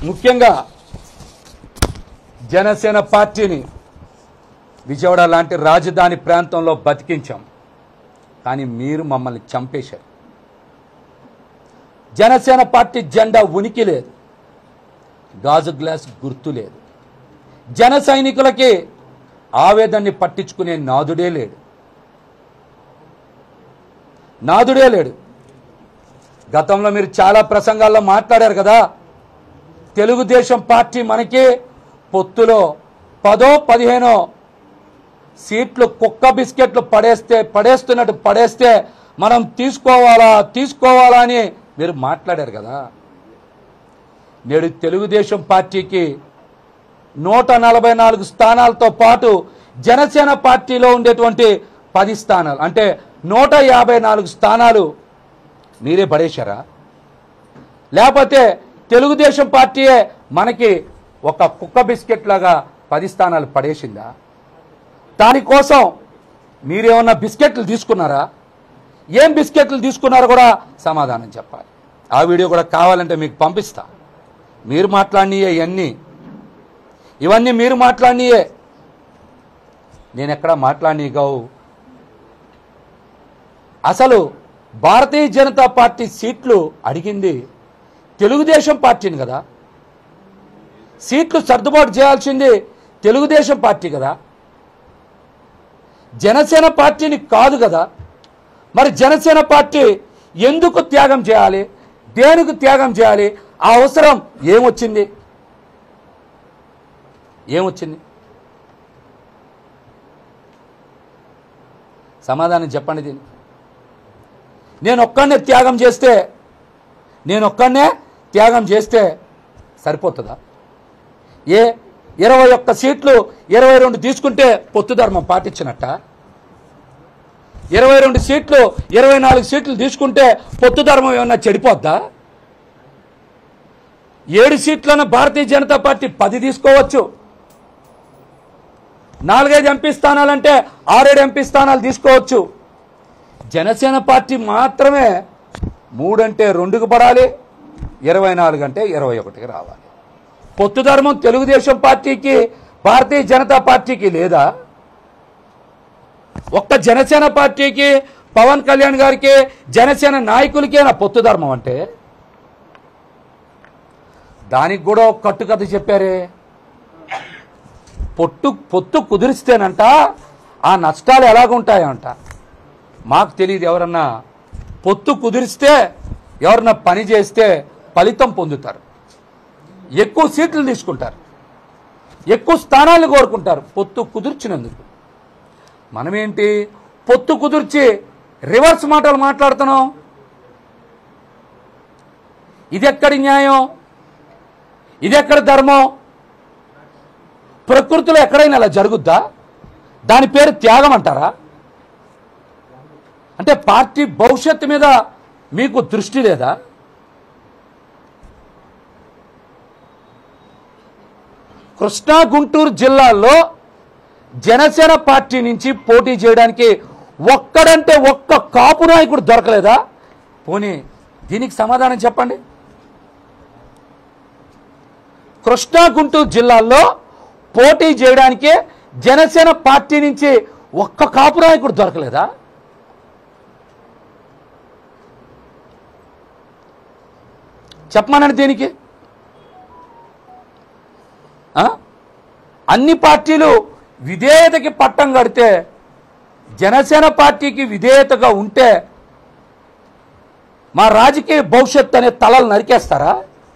ముఖ్యంగా జనసేన పార్టీని విజయవాడ లాంటి రాజధాని ప్రాంతంలో బతికించాం, కానీ మీరు మమ్మల్ని చంపేశారు. జనసేన పార్టీ జెండా ఉనికి లేదు, గాజు గ్లాస్ గుర్తు లేదు. జన సైనికులకి ఆవేదనని పట్టించుకునే నాదుడే లేడు. గతంలో మీరు చాలా ప్రసంగాల్లో మాట్లాడారు కదా, తెలుగుదేశం పార్టీ మనకి పొత్తులో 10-15 సీట్లు కుక్క బిస్కెట్లు పడేస్తున్నట్టు పడేస్తే మనం తీసుకోవాలా అని మీరు మాట్లాడారు కదా. నేడు తెలుగుదేశం పార్టీకి 144 స్థానాలతో పాటు జనసేన పార్టీలో ఉండేటువంటి 10 స్థానాలు అంటే 154 స్థానాలు మీరే పడేశారా? లేకపోతే తెలుగుదేశం పార్టీయే మనకి ఒక కుక్క బిస్కెట్ లాగా 10 స్థానాలు పడేసిందా? దానికోసం మీరేమన్నా బిస్కెట్లు తీసుకున్నారా? ఏం బిస్కెట్లు తీసుకున్నారో కూడా సమాధానం చెప్పాలి. ఆ వీడియో కూడా కావాలంటే మీకు పంపిస్తా. మీరు మాట్లాడినయే ఇవన్నీ మీరు మాట్లాడినయే, నేను ఎక్కడా మాట్లాడినవి కావు. అసలు భారతీయ జనతా పార్టీ సీట్లు అడిగింది తెలుగుదేశం పార్టీని కదా, సీట్లు సర్దుబాటు చేయాల్సింది తెలుగుదేశం పార్టీ కదా, జనసేన పార్టీని కాదు కదా. మరి జనసేన పార్టీ ఎందుకు త్యాగం చేయాలి? దేనికి త్యాగం చేయాలి? ఆ అవసరం ఏమొచ్చింది? సమాధానం చెప్పండి దీనికి. నేను ఒక్కనే త్యాగం చేస్తే సరిపోతుందా? 21 సీట్లు 22 తీసుకుంటే పొత్తు ధర్మం పాటించినట్ట? 22 సీట్లు 24 సీట్లు తీసుకుంటే పొత్తు ధర్మం ఏమన్నా చెడిపోద్దా? 7 సీట్లను భారతీయ జనతా పార్టీ 10 తీసుకోవచ్చు. 4-5 ఎంపీ స్థానాలంటే 6-7 ఎంపీ స్థానాలు తీసుకోవచ్చు. జనసేన పార్టీ మాత్రమే 3 అంటే 2కు పడాలి, 24 అంటే 21కి రావాలి. పొత్తు ధర్మం తెలుగుదేశం పార్టీకి భారతీయ జనతా పార్టీకి లేదా? ఒక్క జనసేన పార్టీకి పవన్ కళ్యాణ్ గారికి జనసేన నాయకులకేనా పొత్తు ధర్మం అంటే? దానికి కూడా కట్టుకథ చెప్పారే. పొత్తు కుదిరిస్తేనంట ఆ నష్టాలు ఎలాగుంటాయంట మాకు తెలియదు. ఎవరన్నా పొత్తు కుదిరిస్తే ఎవరన్నా పని చేస్తే ఫలితం పొందుతారు, ఎక్కువ సీట్లు తీసుకుంటారు, ఎక్కువ స్థానాలను కోరుకుంటారు పొత్తు కుదిర్చినందుకు. మనమేంటి పొత్తు కుదిర్చి రివర్స్ మాటలు మాట్లాడుతున్నాం? ఇదెక్కడి న్యాయం? ఇదెక్కడ ధర్మం? ప్రకృతిలో ఎక్కడైనా అలా జరుగుద్దా? దాని పేరు త్యాగం అంటారా? అంటే పార్టీ భవిష్యత్తు మీద మీకు దృష్టి లేదా? కృష్ణా గుంటూరు జిల్లాల్లో జనసేన పార్టీ నుంచి పోటీ చేయడానికి ఒక్కడంటే ఒక్క కాపు నాయకుడు దొరకలేదా? పోనీ దీనికి సమాధానం చెప్పండి. కృష్ణా గుంటూరు జిల్లాల్లో పోటీ చేయడానికి జనసేన పార్టీ నుంచి ఒక్క కాపు నాయకుడు దొరకలేదా? చెప్పమనండి దీనికి. అన్ని పార్టీలు విధేయతకి పట్టం కడితే జనసేన పార్టీకి విధేయతగా ఉంటే మా రాజకీయ భవిష్యత్తు అనే తలలు నరికేస్తారా?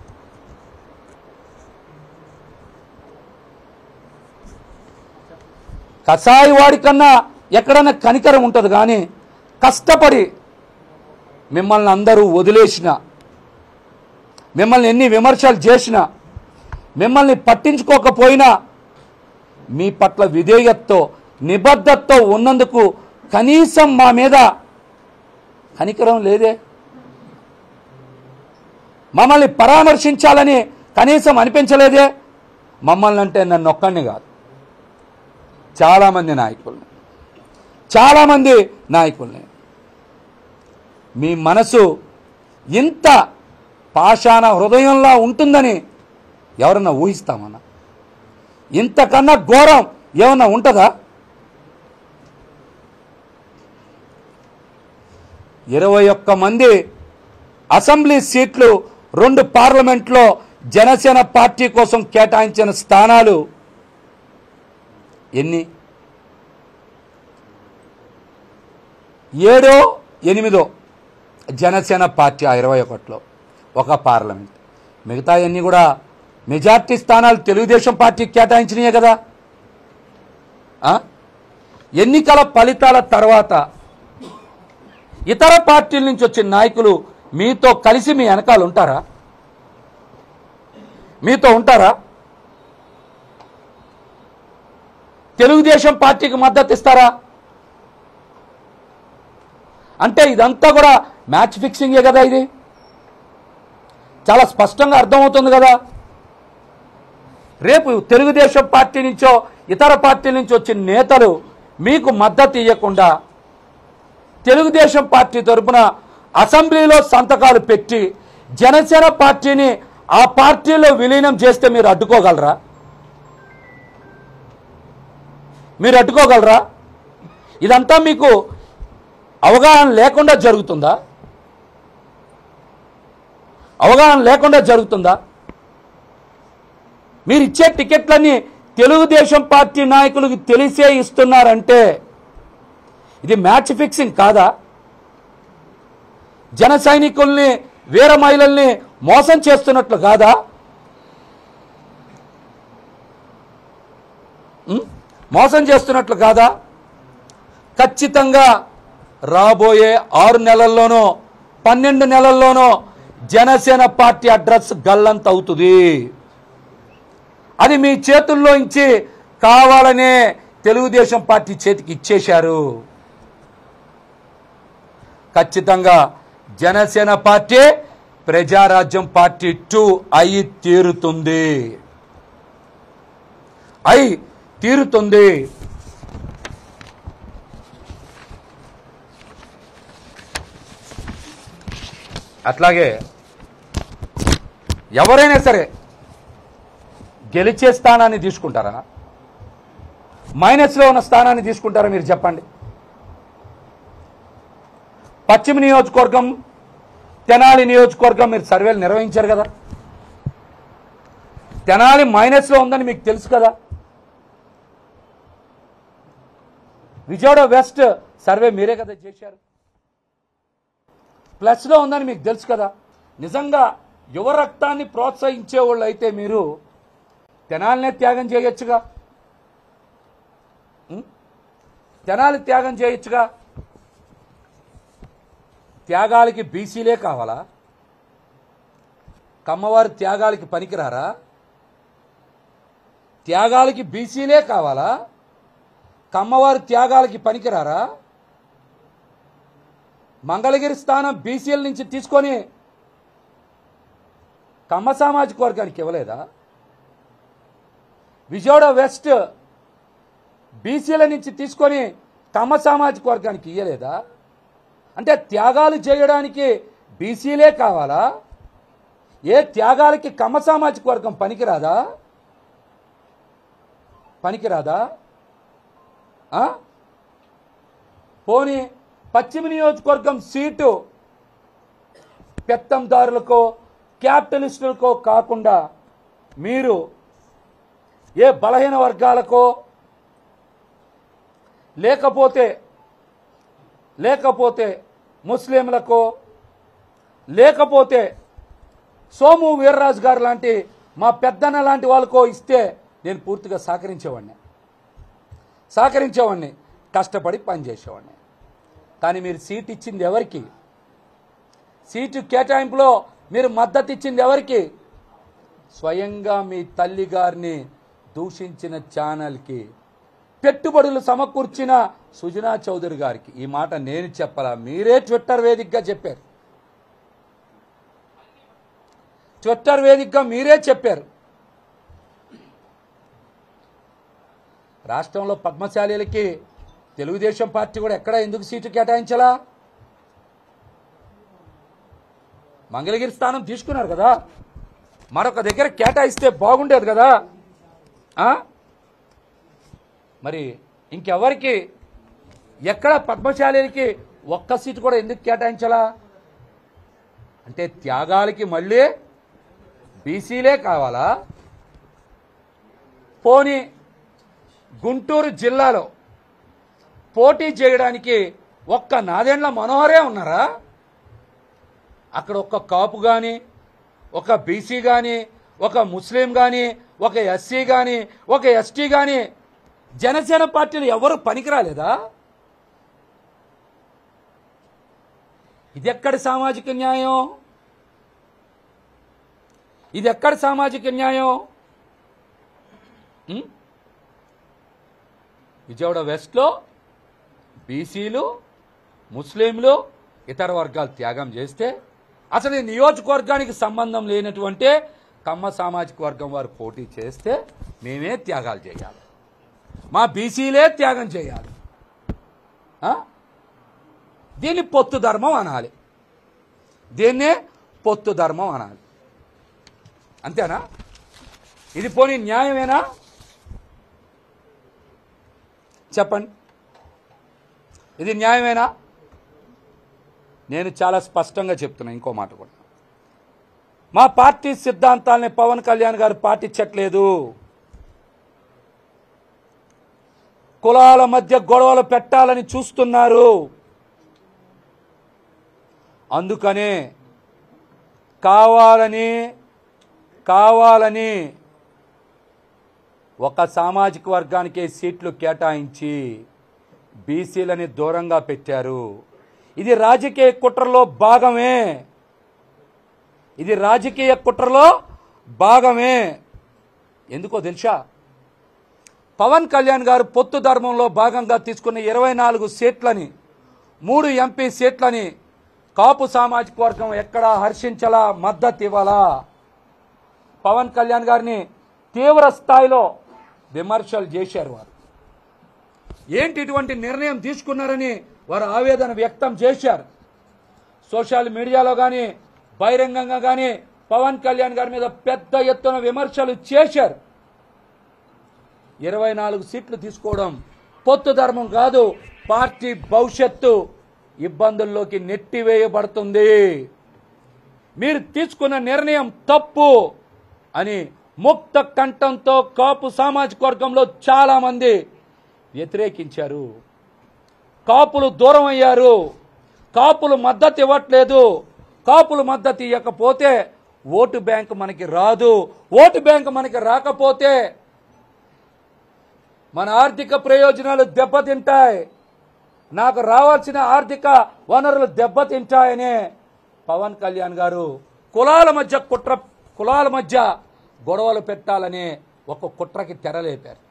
కసాయి వాడి కన్నా ఎక్కడన్నా కనికరం ఉంటుంది, కానీ కష్టపడి మిమ్మల్ని అందరూ వదిలేసిన, మిమ్మల్ని ఎన్ని విమర్శలు చేసినా, మిమ్మల్ని పట్టించుకోకపోయినా మీ పట్ల విధేయతతో నిబద్ధతతో ఉన్నందుకు కనీసం మా మీద కనికరం లేదే. మమ్మల్ని పరామర్శించాలని కనీసం అనిపించలేదే. మమ్మల్ని అంటే నన్ను ఒక్కడిని కాదు, చాలామంది నాయకుల్ని మీ మనసు ఇంత పాషాణ హృదయంలా ఉంటుందని ఎవరన్నా ఊహిస్తామన్నా? ఇంతకన్నా ఘోరం ఏమన్నా ఉంటుందా? 21 మంది అసెంబ్లీ సీట్లు 2 పార్లమెంట్లో జనసేన పార్టీ కోసం కేటాయించిన స్థానాలు ఎన్ని? 7, 8 జనసేన పార్టీ ఆ 21లో ఒక పార్లమెంట్. మిగతా అన్నీ కూడా మెజార్టీ స్థానాలు తెలుగుదేశం పార్టీకి కేటాయించినాయే కదా. ఎన్నికల ఫలితాల తర్వాత ఇతర పార్టీల నుంచి వచ్చిన నాయకులు మీతో కలిసి మీ వెనకాల ఉంటారా? మీతో ఉంటారా? తెలుగుదేశం పార్టీకి మద్దతు ఇస్తారా? అంటే ఇదంతా కూడా మ్యాచ్ ఫిక్సింగే కదా. ఇది చాలా స్పష్టంగా అర్థమవుతుంది కదా. రేపు తెలుగుదేశం పార్టీ నుంచో ఇతర పార్టీల నుంచి వచ్చిన నేతలు మీకు మద్దతు ఇవ్వకుండా తెలుగుదేశం పార్టీ తరఫున అసెంబ్లీలో సంతకాలు పెట్టి జనసేన పార్టీని ఆ పార్టీలో విలీనం చేస్తే మీరు అడ్డుకోగలరా? మీరు అడ్డుకోగలరా? ఇదంతా మీకు అవగాహన లేకుండా జరుగుతుందా? అవగాహన లేకుండా జరుగుతుందా? మీరు ఇచ్చే టికెట్లన్నీ తెలుగుదేశం పార్టీ నాయకులకు తెలిసే ఇస్తున్నారంటే ఇది మ్యాచ్ ఫిక్సింగ్ కాదా? జన సైనికుల్ని వీర మహిళల్ని మోసం చేస్తున్నట్లు కాదా? మోసం చేస్తున్నట్లు కాదా? ఖచ్చితంగా రాబోయే 6 నెలల్లోనో 12 నెలల్లోనో జనసేన పార్టీ అడ్రస్ గల్లంత అవుతుంది. అది మీ చేతుల్లో నుంచి కావాలనే తెలుగుదేశం పార్టీ చేతికి ఇచ్చేశారు. ఖచ్చితంగా జనసేన పార్టీ ప్రజారాజ్యం పార్టీ 2 అయి తీరుతుంది. అట్లాగే ఎవరైనా సరే గెలిచే స్థానాన్ని తీసుకుంటారా? మైనస్లో ఉన్న స్థానాన్ని తీసుకుంటారా? మీరు చెప్పండి. పశ్చిమ నియోజకవర్గం, తెనాలి నియోజకవర్గం మీరు సర్వేలు నిర్వహించారు కదా. తెనాలి మైనస్లో ఉందని మీకు తెలుసు కదా. విజయవాడ వెస్ట్ సర్వే మీరే కదా చేశారు. ప్లస్లో ఉందని మీకు తెలుసు కదా. నిజంగా యువ రక్తాన్ని ప్రోత్సహించే వాళ్ళు అయితే మీరు తెనాలినే త్యాగం చేయొచ్చుగా. తెనాలి త్యాగం చేయొచ్చుగా. త్యాగాలకి బీసీలే కావాలా? కమ్మవారి త్యాగాలకి పనికిరారా? త్యాగాలకి బీసీలే కావాలా? కమ్మవారి త్యాగాలకి పనికిరారా? మంగళగిరి స్థానం బీసీల నుంచి తీసుకొని కమ్మ సామాజిక వర్గానికి ఇవ్వలేదా? విజయవాడ వెస్ట్ బీసీల నుంచి తీసుకొని కమ్మ సామాజిక వర్గానికి ఇయ్యలేదా? అంటే త్యాగాలు చేయడానికి బీసీలే కావాలా? ఏ త్యాగాలకి కమ్మ సామాజిక వర్గం పనికిరాదా? పోనీ పశ్చిమ నియోజకవర్గం సీటు పెత్తందారులకో క్యాపిటలిస్టులకో కాకుండా మీరు ఏ బలహీన వర్గాలకో లేకపోతే ముస్లింలకో లేకపోతే సోము వీర్రాజు గారు లాంటి మా పెద్దన్న లాంటి వాళ్ళకో ఇస్తే నేను పూర్తిగా సహకరించేవాడిని, కష్టపడి పనిచేసేవాడిని. కానీ మీరు సీట్ ఇచ్చింది ఎవరికి? సీటు కేటాయింపులో మీరు మద్దతు ఇచ్చింది ఎవరికి? స్వయంగా మీ తల్లి గారిని దూషించిన ఛానల్కి, పెట్టుబడులు సమకూర్చిన సుజనా చౌదరి గారికి. ఈ మాట నేను చెప్పాలా? మీరే ట్విట్టర్ వేదికగా చెప్పారు. ట్విట్టర్ వేదికగా మీరే చెప్పారు. రాష్ట్రంలో పద్మశాలీలకి తెలుగుదేశం పార్టీ కూడా ఎక్కడ ఎందుకు సీటు కేటాయించాలా? మంగళగిరి స్థానం తీసుకున్నారు కదా. మరొక దగ్గర కేటాయిస్తే బాగుండేది కదా. మరి ఇంకెవరికి ఎక్కడ పద్మశాలికి ఒక్క సీటు కూడా ఎందుకు కేటాయించాలా? అంటే త్యాగాలకి మళ్ళీ బీసీలే కావాలా? పోనీ గుంటూరు జిల్లాలో పోటీ చేయడానికి ఒక్క నాదెండ్ల మనోహరే ఉన్నారా? అక్కడ ఒక్క కాపు కానీ, ఒక బీసీ కానీ, ఒక ముస్లిం కానీ, ఒక ఎస్సీ కానీ, ఒక ఎస్టీ కానీ జనసేన పార్టీలు ఎవరు పనికిరాలేదా? ఇది ఎక్కడి సామాజిక న్యాయం? ఇది ఎక్కడి సామాజిక న్యాయం? విజయవాడ వెస్ట్లో బీసీలు, ముస్లింలు, ఇతర వర్గాలు త్యాగం చేస్తే అసలు ఈ నియోజకవర్గానికి సంబంధం లేనటువంటి కమ్మ సామాజిక వర్గం వారు పోటీ చేస్తే మేమే త్యాగాలు చేయాలి, మా బీసీలే త్యాగం చేయాలి. దీన్ని పొత్తు ధర్మం అనాలి, దీన్నే పొత్తు ధర్మం అనాలి. అంతేనా? ఇది పోనీ న్యాయమేనా? చెప్పండి, ఇది న్యాయమేనా? నేను చాలా స్పష్టంగా చెప్తున్నా ఇంకో మాట కూడా. మా పార్టీ సిద్ధాంతాలని పవన్ కళ్యాణ్ గారు పాటించట్లేదు. కులాల మధ్య గొడవలు పెట్టాలని చూస్తున్నారు. అందుకనే కావాలని ఒక సామాజిక వర్గానికి సీట్లు కేటాయించి బీసీలని దూరంగా పెట్టారు. ఇది రాజకీయ కుట్రలో భాగమే. ఇది రాజకీయ కుట్రలో భాగమే. ఎందుకో తెలుసా? పవన్ కళ్యాణ్ గారు పొత్తు ధర్మంలో భాగంగా తీసుకున్న 24 సీట్లని, 3 ఎంపీ సీట్లని కాపు సామాజిక వర్గం ఎక్కడా హర్షించలా, మద్దతు ఇవ్వాలా. పవన్ కళ్యాణ్ గారిని తీవ్ర స్థాయిలో విమర్శలు చేశారు. వారు ఏంటి ఇటువంటి నిర్ణయం తీసుకున్నారని వారు ఆవేదన వ్యక్తం చేశారు. సోషల్ మీడియాలో కానీ బహిరంగంగా కానీ పవన్ కళ్యాణ్ గారి మీద పెద్ద ఎత్తున విమర్శలు చేశారు. 24 సీట్లు తీసుకోవడం పొత్తు ధర్మం కాదు, పార్టీ భవిష్యత్తు ఇబ్బందుల్లోకి నెట్టివేయబడుతుంది. మీరు తీసుకున్న నిర్ణయం తప్పు అని ముక్త కంఠంతో కాపు సామాజిక వర్గంలో చాలా మంది వ్యతిరేకించారు. కాపులు దూరం అయ్యారు. కాపులు మద్దతు ఇవ్వట్లేదు. కాపులు మద్దతు ఇవ్వకపోతే ఓటు బ్యాంక్ మనకి రాదు. ఓటు బ్యాంక్ మనకి రాకపోతే మన ఆర్థిక ప్రయోజనాలు దెబ్బతింటాయి. నాకు రావాల్సిన ఆర్థిక వనరులు దెబ్బతింటాయనే పవన్ కళ్యాణ్ గారు కులాల మధ్య గొడవలు పెట్టాలని ఒక కుట్రకి తెరలేపారు.